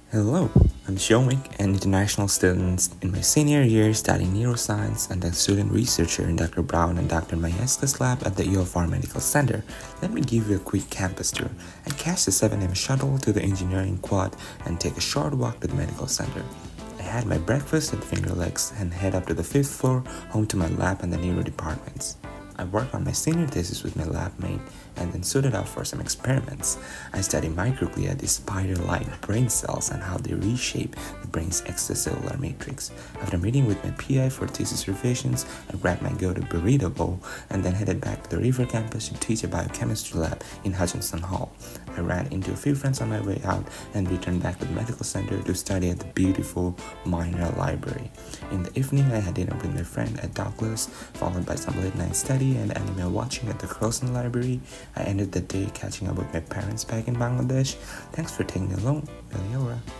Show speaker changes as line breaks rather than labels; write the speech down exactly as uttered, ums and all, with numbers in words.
Hello, I'm Showmick, an international student in my senior year studying neuroscience and a student researcher in Doctor Brown and Doctor Mayeska's lab at the U of R Medical Center. Let me give you a quick campus tour. I catch the seven a m shuttle to the engineering quad and take a short walk to the medical center. I had my breakfast at Finger Lakes and head up to the fifth floor, home to my lab and the neuro departments. I worked on my senior thesis with my lab mate and then suited up for some experiments. I studied microglia, the spider-like brain cells, and how they reshape the brain's extracellular matrix. After meeting with my P I for thesis revisions, I grabbed my go-to burrito bowl and then headed back to the River campus to teach a biochemistry lab in Hutchinson Hall. I ran into a few friends on my way out and returned back to the medical center to study at the beautiful minor library. In the evening, I had dinner with my friend at Douglas, followed by some late-night study and anime watching at the Croson Library. I ended the day catching up with my parents back in Bangladesh. Thanks for taking me along, Meliora.